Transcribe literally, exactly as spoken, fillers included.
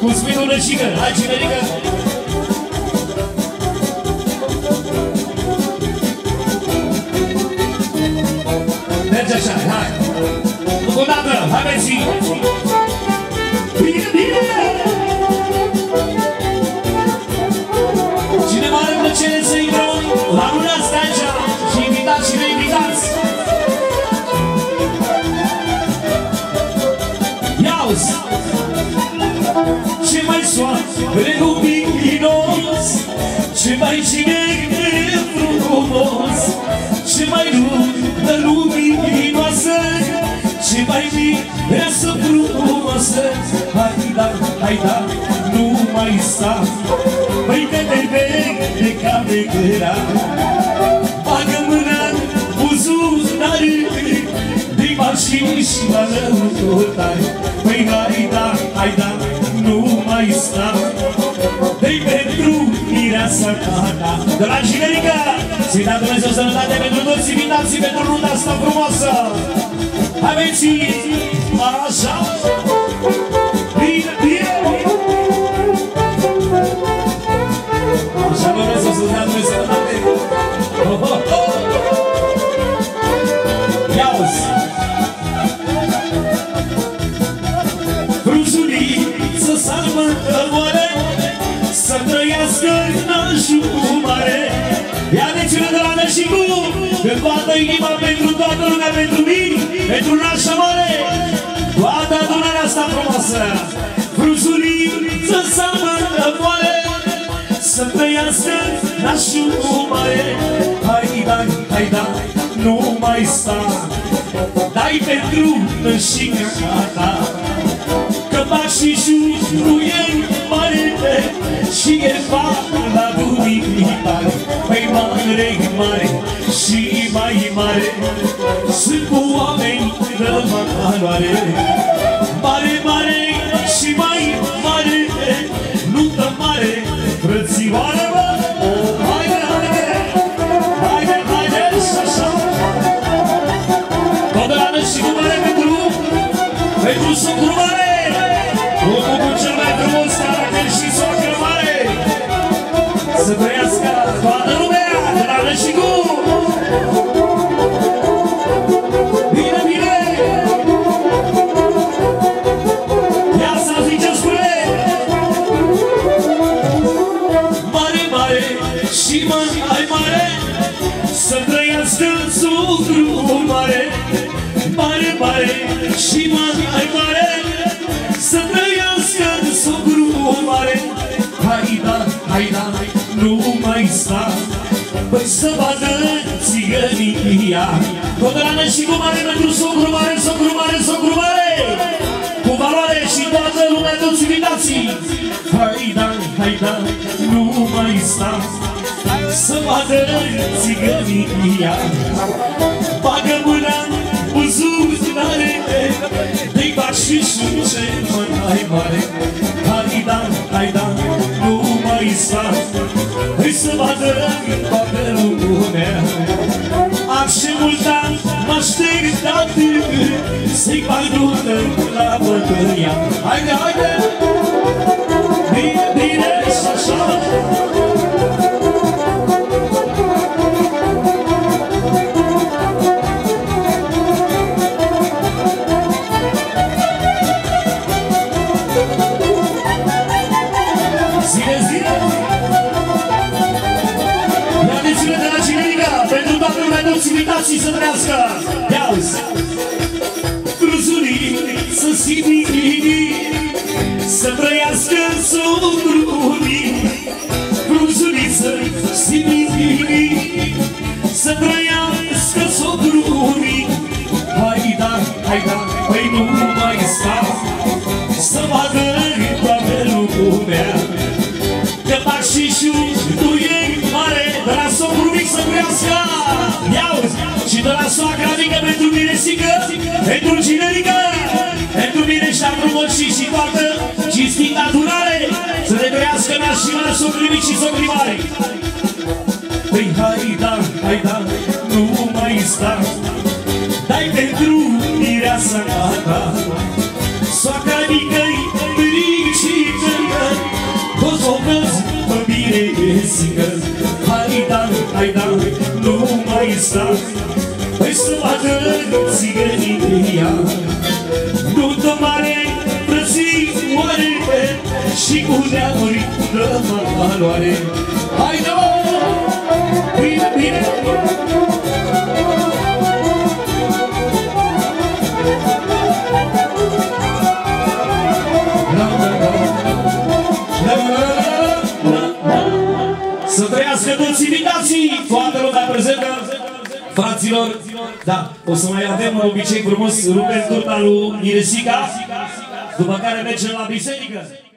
Mulțumim, Lunășică, hai Cinerică! Merge așa, hai! Încă o dată, hai mersi! Bine, bine! Cine mare plăcere să intrăm la luna asta aici și invitați și neinvitați! Ia-uzi! Ce mai soare luminos, ce mai cine frumos, ce mai lună luminoasă, ce mai mireasă frumoasă. Hai da, hai da, nu mai sta, băi că te vede ca vegăra. Bagă mâna în buzunare, de mașini și la lăutari. Băi hai da, hai da, nu mai sta, dă-i pentru mireasa ta. Dragi Generica, să-i da Dumnezeu sănătate pentru toți invitații pentru nunta asta frumoasă. Hai venți, așa, bine, bine. Așa Dumnezeu să-ți dea Dumnezeu sănătate. Oh, oh, oh. Ia-uzi! Frunzuliță salmă moare, să trăiască n-ajumare. Ia de cine de la Nășicu, când toată inima pentru toată lumea, pentru mine, pentru nașa mare, toată adunarea asta frumoasă. Frunzuliță salmă moare, să trăiască n-ajumare. Hai da, hai da, nu mai sta, dai pentru Nășica ta. Că fac și jurul ei mare și e fac la bunicii tale. Păi mare, mare și mai mare, sunt cu oameni de valoare. Mare, mare și mai mare, nuntă mare, frățioare, bă! Haide, haide, haide, haide, și așa. Tot de la Nășicu mare pentru, pentru socru mare. Omul cu cel mai frumos caracter și soacră mare, să trăiască toată lumea de la Nășicu! Bine, bine! Ia să zic ce spune! Mare, mare și mai mare, să trăiască socru mare. Mare, mare și mai mare, să trăiască socru mare. Hai da, hai da, nu mai sta, păi să vadă țigănia. Tot de la Nășicu mare pentru socru mare, socru mare, socru mare, cu valoare și toată lumea, toți invitații. Hai da, hai da, nu mai sta, să vadă țigănia. Bagă mâna în buzunare, de-i fac și șunce mai mare. Hai da, hai da, nu mai sta, îi să vadă toată lumea. Am și mult an m-așteptat să-i fac nuntă la bătăia. Haide, haide, bine, bine și așa. Și să trăiască, ia-uzi! Frunzuliță simini, să trăiască socrunii. Frunzuliță simini, să trăiască socrunii. Hai da, hai da, păi nu mai sta, să vadă toată lumea. Că fac și șurul ei mare, de la socru mic să trăiască. Ia-uzi! Și de la soacra mică pentru Miresică, pentru Generică, pentru mine și-a frumos și și toată cinstita adunare, să ne trăiască nașii mari, socrii mici și socrii mari. Păi hai da, hai da, nu mai sta, dai pentru mireasa ta. Soacra mică-i fericită, Iresică. Hai da, hai da, nu mai sta, hai să vadă țigănii de ea. Nu-tă mare frățioare și cu neamuri dă valoare. Hai da, bine, bine! Să trăiască toți invitații, toată lumea prezentă, fraților. Da, o să mai avem un obicei frumos, rupem turta lui Iresica, după care mergem la biserică.